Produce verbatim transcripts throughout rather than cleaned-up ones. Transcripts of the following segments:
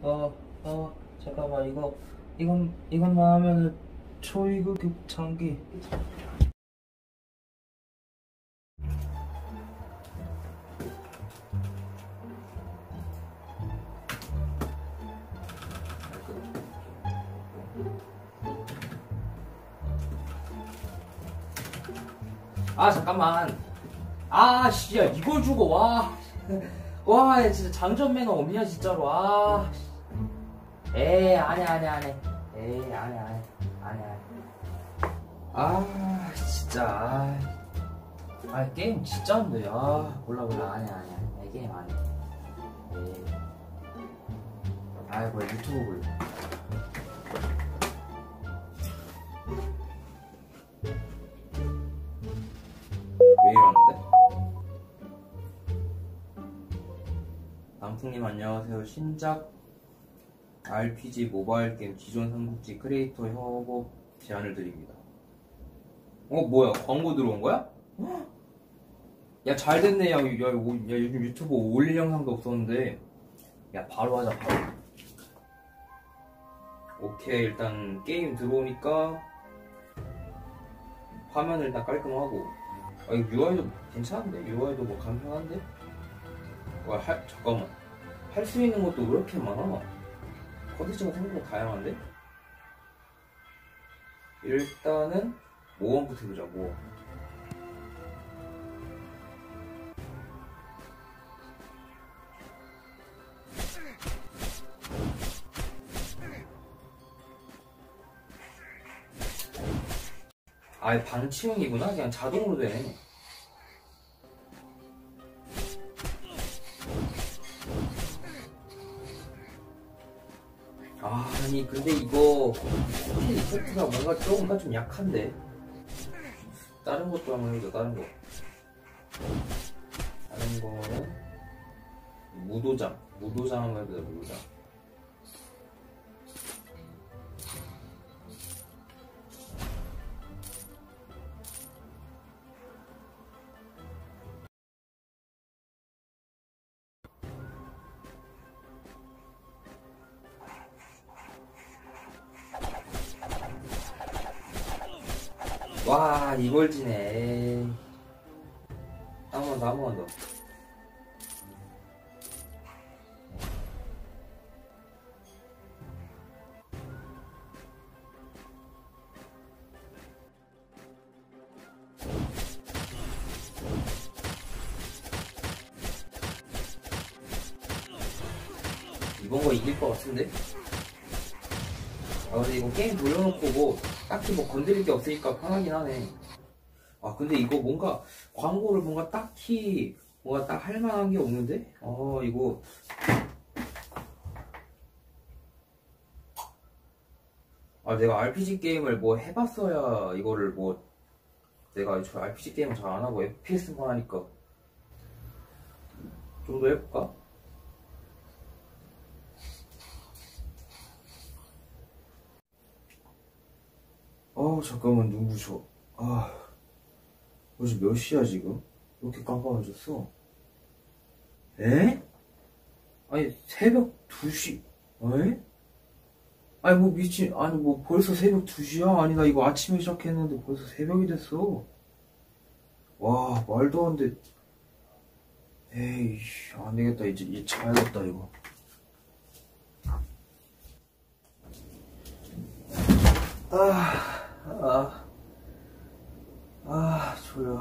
어, 어, 잠깐만, 이거, 이건, 이것만 하면은 초이급 장기. 아, 잠깐만. 아, 씨, 야, 이걸 주고, 와. 와, 야, 진짜 장전 매너 없냐, 진짜로. 아. 에이, 안 해, 안 해, 안 해. 에이, 안 해, 안 해. 안 해, 안 해. 아, 진짜. 아, 아 게임 진짜 안 돼. 아, 몰라, 몰라. 안 해, 안 해. 안 해. 게임 안 해. 에이. 아이, 뭐야, 유튜브 볼래. 왜 이러는데? 남풍님 안녕하세요. 신작 알피지 모바일 게임 기존 삼국지 크리에이터 협업 제안을 드립니다. 어, 뭐야? 광고 들어온 거야? 야, 잘 됐네. 야, 야, 야, 요즘 유튜브 올릴 영상도 없었는데. 야, 바로 하자, 바로. 오케이, 일단 게임 들어오니까 화면을 일단 깔끔하고. 아, 이거 유아이도 괜찮은데? 유아이도 뭐 간편한데? 와, 할, 잠깐만. 할 수 있는 것도 왜 이렇게 많아? 컨텐츠가 생각보다 다양한데? 일단은 모험부터 해보자. 모험. 아예 방치형이구나? 그냥 자동으로 되네. 아, 아니 근데 이거 스킬 이펙트가 뭔가 조금 좀 약한데. 다른 것도 한번 해보자. 다른 거. 다른 거는 무도장. 무도장 한번 해보자. 무도장. 와, 이걸 지네. 한 번 더, 한 번 더. 이번 거 이길 것 같은데? 아, 근데 이거 게임 돌려놓고 뭐 딱히 뭐 건드릴 게 없으니까 편하긴 하네. 아, 근데 이거 뭔가 광고를 뭔가 딱히 뭔가 딱 할만한 게 없는데? 아, 이거 아, 내가 알피지 게임을 뭐 해봤어야 이거를 뭐 내가 저 알피지 게임을 잘 안하고 에프피에스만 하니까 좀 더 해볼까? 아, 잠깐만, 누구셔? 아, 요즘 몇 시야 지금? 왜 이렇게 깜깜해졌어? 에? 아니, 새벽 두 시. 에? 아니, 뭐 미친, 아니 뭐 벌써 새벽 두 시야? 아니, 나 이거 아침에 시작했는데 벌써 새벽이 됐어. 와, 말도 안 돼. 에이, 안 되겠다. 이제, 이제 자야겠다, 이거. 아, 아, 아, 졸려.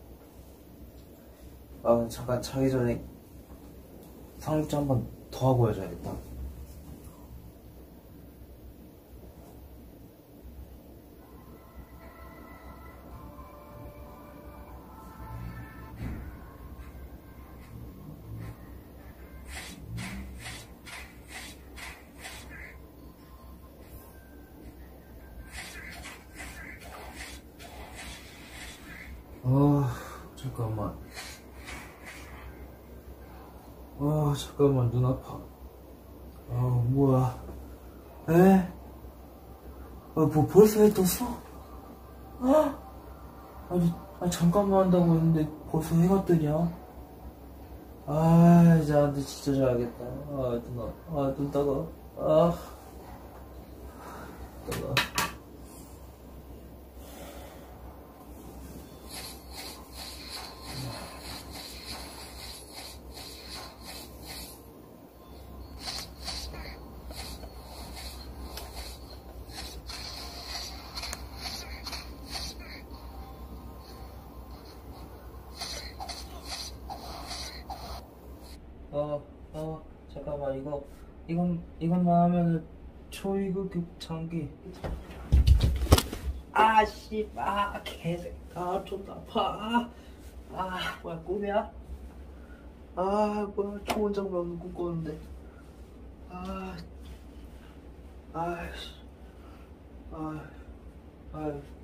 아, 잠깐 자기 전에 삼국지 한 번 더 하고 해줘야겠다. 아, 잠깐만. 아, 잠깐만, 눈 아파. 아, 뭐야. 에? 아, 뭐 벌써 해 떴어? 아, 아니, 아니, 잠깐만 한다고 했는데 벌써 해가 뜨냐? 아, 이제 안돼 진짜 자야겠다. 아, 눈, 아, 눈 따가. 아, 따가. 어, 어, 잠깐만, 이거, 이건, 이것만 하면은 초이급 장기. 아, 씨, 아, 개새끼. 아, 좀 아파. 아, 뭐야, 꿈이야? 아, 뭐야, 좋은 장면 꿈꿨는데. 아, 아이씨. 아, 아유.